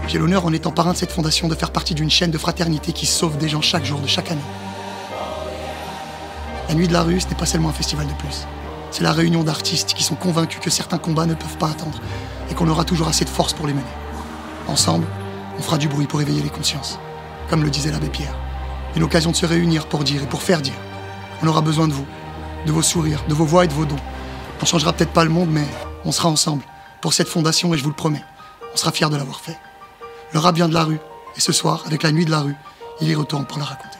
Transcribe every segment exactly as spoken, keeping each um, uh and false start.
J'ai l'honneur, en étant parrain de cette fondation, de faire partie d'une chaîne de fraternité qui sauve des gens chaque jour de chaque année. La Nuit de la Rue, ce n'est pas seulement un festival de plus. C'est la réunion d'artistes qui sont convaincus que certains combats ne peuvent pas attendre et qu'on aura toujours assez de force pour les mener. Ensemble, on fera du bruit pour éveiller les consciences. Comme le disait l'abbé Pierre, une occasion de se réunir pour dire et pour faire dire. On aura besoin de vous, de vos sourires, de vos voix et de vos dons. On changera peut-être pas le monde, mais on sera ensemble pour cette fondation et je vous le promets, on sera fiers de l'avoir fait. Le rap vient de la rue et ce soir, avec la Nuit de la Rue, il y retourne pour la raconter.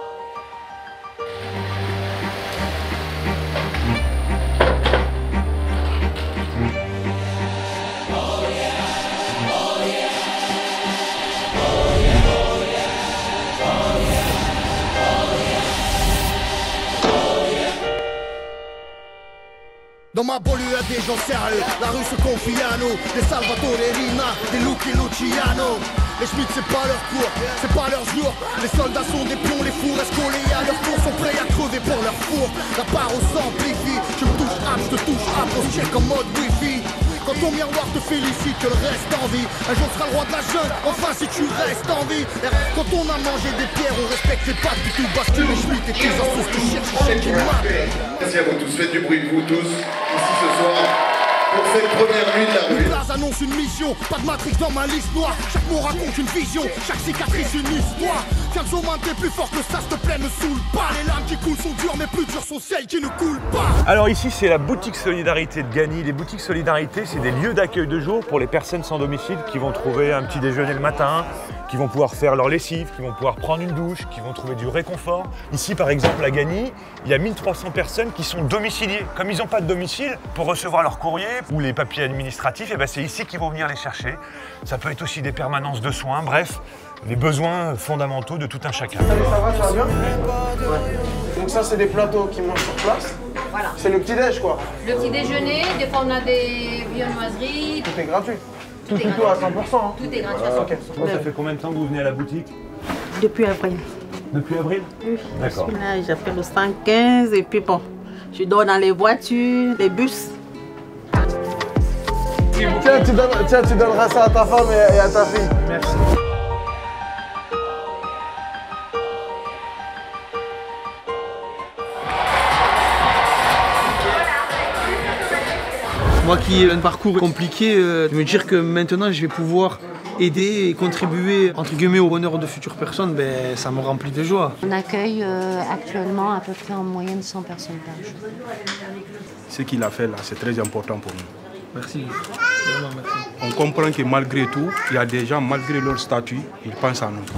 Dans ma banlieue y'a des gens sérieux, la rue se confie à nous. Des Salvatore Rina, des Lucky Luciano. Les Schmitt c'est pas leur cours, c'est pas leur jour. Les soldats sont des pions, les fours escolés à leur tour sont prêts à crever pour leur four. La parole s'amplifie, je me touche âme, je te touche âme, on check en mode wifi. Quand ton miroir te félicite que le reste en vie, un jour sera le roi de la jeune, enfin si tu restes en vie. Quand on a mangé des pierres, on respecte les pattes, puis tout bascule les Schmitt et tes enfants qui cherchent celle qui marque. Merci à vous tous, faites du bruit, vous tous, ici ce soir, pour cette première nuit de la rue. Une place annonce une mission, pas de matrix dans ma liste noire. Chaque mot raconte une vision, chaque cicatrice une histoire. Tiens son main, t'es plus fort que ça, s'il te plaît, ne saoule pas. Les larmes qui coulent sont dures, mais plus dures sont celles qui ne coulent pas. Alors ici, c'est la boutique Solidarité de Gagny. Les boutiques Solidarité, c'est des lieux d'accueil de jour pour les personnes sans domicile qui vont trouver un petit déjeuner le matin, qui vont pouvoir faire leur lessive, qui vont pouvoir prendre une douche, qui vont trouver du réconfort. Ici, par exemple, à Gagny, il y a mille trois cents personnes qui sont domiciliées. Comme ils n'ont pas de domicile, pour recevoir leur courrier ou les papiers administratifs, et ben c'est ici qu'ils vont venir les chercher. Ça peut être aussi des permanences de soins, bref, les besoins fondamentaux de tout un chacun. Salut, ça va, tu vas bien? Ouais. Donc ça, c'est des plateaux qui mangent sur place. Voilà. C'est le petit-déj, quoi. Le petit déjeuner, des fois on a des viennoiseries. Tout est gratuit. Tout, tout, est tout gratuit. à cent pour cent. Hein. Tout est gratuit à cent pour cent. Okay. Ça fait combien de temps que vous venez à la boutique? Depuis avril. Depuis avril? Oui. D'accord. Là, j'ai fait le cent quinze et puis bon, je dors dans les voitures, les bus. Tiens, tu, donnes, tiens, tu donneras ça à ta femme et, et à ta fille. Merci. Moi qui ai un parcours compliqué, euh, je me dire que maintenant je vais pouvoir aider et contribuer entre guillemets au bonheur de futures personnes, ben, ça me remplit de joie. On accueille euh, actuellement à peu près en moyenne cent personnes par jour. Ce qu'il a fait là, c'est très important pour nous. Merci. Vraiment, merci. On comprend que malgré tout, il y a des gens, malgré leur statut, ils pensent à nous.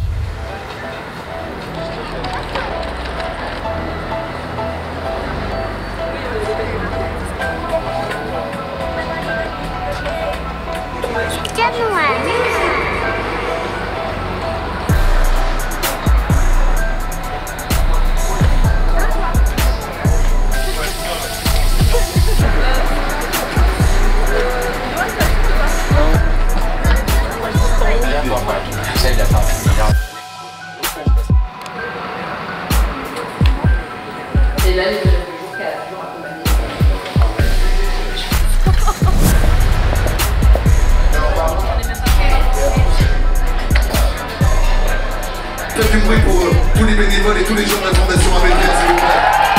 Faites du bruit pour euh, tous les bénévoles et tous les gens de la Fondation Abbé Pierre, s'il vous plaît.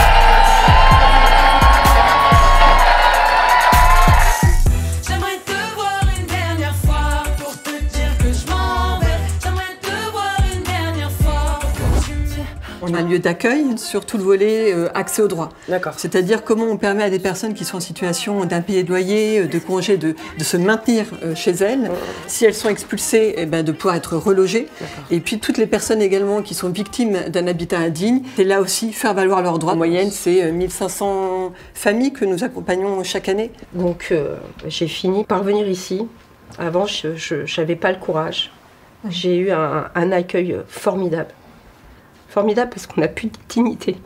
J'aimerais te voir une dernière fois pour te dire que je m'en vais. J'aimerais te voir une dernière fois pour que tu me... On a un lieu d'accueil sur tout le volet euh, accès au droit. D'accord. C'est-à-dire comment on permet à des personnes qui sont en situation d'impayé de loyer, de congé, de, de se maintenir euh, chez elles. Si elles sont expulsées, eh ben, de pouvoir être relogées. Et puis toutes les personnes également qui sont victimes d'un habitat indigne, c'est là aussi faire valoir leurs droits. En moyenne, c'est mille cinq cents familles que nous accompagnons chaque année. Donc euh, j'ai fini par venir ici. Avant, je n'avais pas le courage. J'ai eu un, un accueil formidable. Formidable parce qu'on n'a plus de dignité.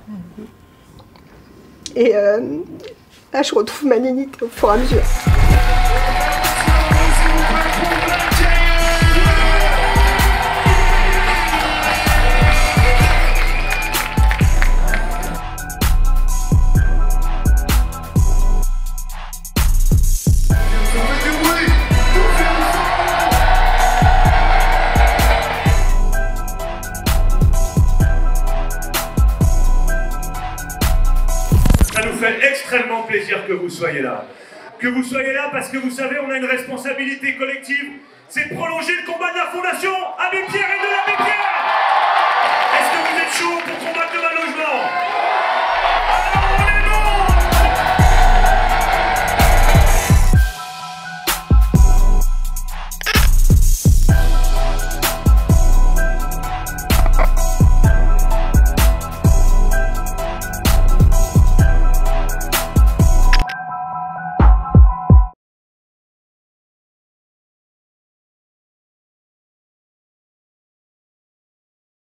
Et euh, là, je retrouve ma dignité au fur et à mesure. plaisir que vous soyez là. Que vous soyez là parce que vous savez, on a une responsabilité collective, c'est de prolonger le combat de la Fondation Abbé Pierre et de l'Abbé Pierre. Est-ce que vous êtes chaud pour combattre de